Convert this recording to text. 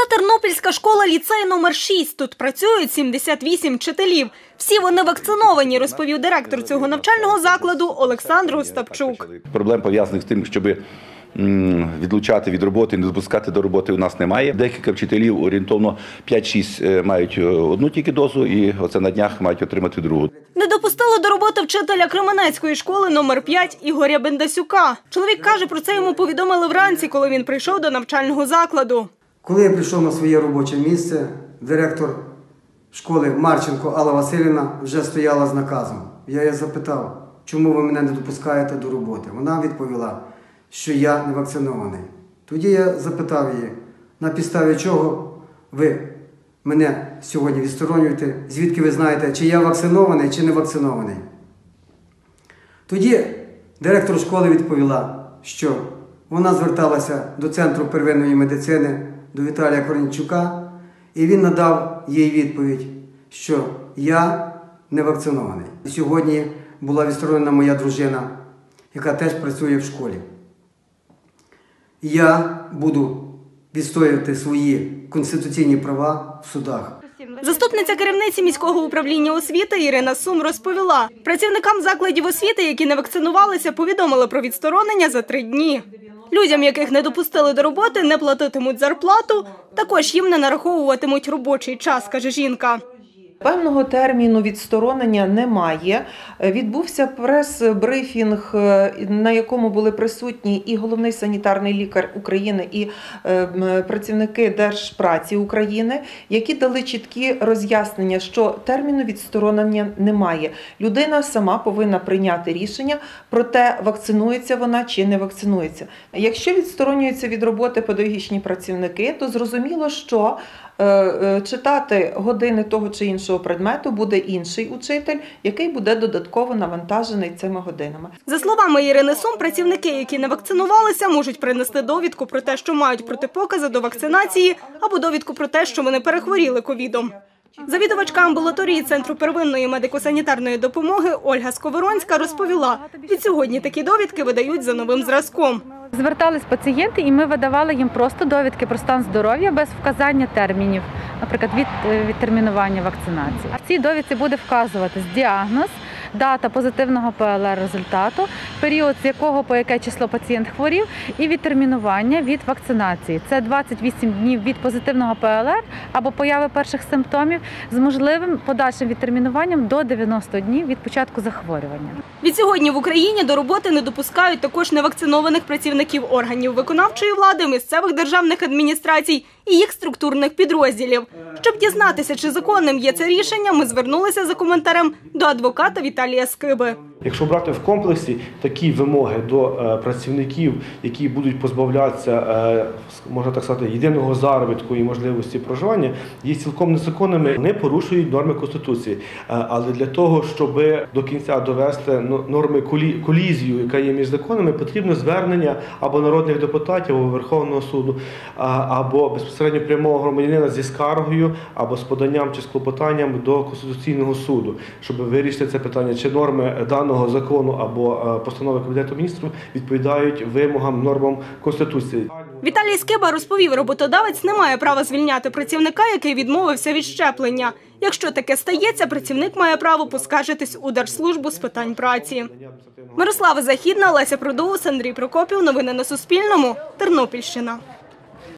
Це Тернопільська школа-ліцей номер 6. Тут працюють 78 вчителів. Всі вони вакциновані, розповів директор цього навчального закладу Олександр Остапчук. Проблем, пов'язаних з тим, щоб відлучати від роботи, не допускати до роботи, у нас немає. Декілька вчителів, орієнтовно 5-6, мають одну тільки дозу і оце на днях мають отримати другу. Не допустили до роботи вчителя Кременецької школи номер 5 Ігоря Бендасюка. Чоловік каже, про це йому повідомили вранці, коли він прийшов до навчального закладу. Коли я прийшов на своє робоче місце, директор школи Марченко Алла Василівна вже стояла з наказом. Я її запитав, чому ви мене не допускаєте до роботи. Вона відповіла, що я не вакцинований. Тоді я запитав її, на підставі чого ви мене сьогодні відсторонюєте, звідки ви знаєте, чи я вакцинований, чи не вакцинований. Тоді директор школи відповіла, що вона зверталася до Центру первинної медицини, до Віталія Корнійчука, і він надав їй відповідь, що я не вакцинований. Сьогодні була відсторонена моя дружина, яка теж працює в школі. Я буду відстоювати свої конституційні права в судах. Заступниця керівниці міського управління освіти Ірина Сум розповіла, працівникам закладів освіти, які не вакцинувалися, повідомили про відсторонення за 3 дні. Людям, яких не допустили до роботи, не платитимуть зарплату, також їм не нараховуватимуть робочий час, каже жінка. Певного терміну відсторонення немає. Відбувся прес-брифінг, на якому були присутні і головний санітарний лікар України, і працівники Держпраці України, які дали чіткі роз'яснення, що терміну відсторонення немає. Людина сама повинна прийняти рішення про те, вакцинується вона чи не вакцинується. Якщо відсторонюються від роботи педагогічні працівники, то зрозуміло, що читати години того чи іншого предмету буде інший учитель, який буде додатково навантажений цими годинами. За словами Ірини Сум, працівники, які не вакцинувалися, можуть принести довідку про те, що мають протипокази до вакцинації, або довідку про те, що вони перехворіли ковідом. Завідувачка амбулаторії Центру первинної медико-санітарної допомоги Ольга Сковоронська розповіла, відсьогодні такі довідки видають за новим зразком. Звертались пацієнти, і ми видавали їм просто довідки про стан здоров'я без вказання термінів, наприклад, від відтермінування вакцинації. В цій довідці буде вказуватись діагноз, дата позитивного ПЛР-результату, період, з якого по яке число пацієнт хворів, і відтермінування від вакцинації. Це 28 днів від позитивного ПЛР або появи перших симптомів з можливим подальшим відтермінуванням до 90 днів від початку захворювання. Відсьогодні в Україні до роботи не допускають також невакцинованих працівників органів виконавчої влади, місцевих державних адміністрацій і їх структурних підрозділів. Щоб дізнатися, чи законним є це рішення, ми звернулися за коментарем до адвоката Віталія Скиби. Якщо брати в комплексі такі вимоги до працівників, які будуть позбавлятися, можна так сказати, єдиного заробітку і можливості проживання, є цілком незаконними, не порушують норми Конституції. Але для того, щоб до кінця довести норми колізію, яка є між законами, потрібно звернення або народних депутатів, або Верховного суду, або безпосередньо прямого громадянина зі скаргою, або з поданням чи з клопотанням до Конституційного суду, щоб вирішити це питання, чи норми даного закону або постанови Кабінету міністрів відповідають вимогам, нормам Конституції. Віталій Скиба розповів, роботодавець не має права звільняти працівника, який відмовився від щеплення. Якщо таке стається, працівник має право поскаржитись у Держслужбу з питань праці. Мирослава Західна, Леся Продоус, Андрій Прокопів. Новини на Суспільному. Тернопільщина.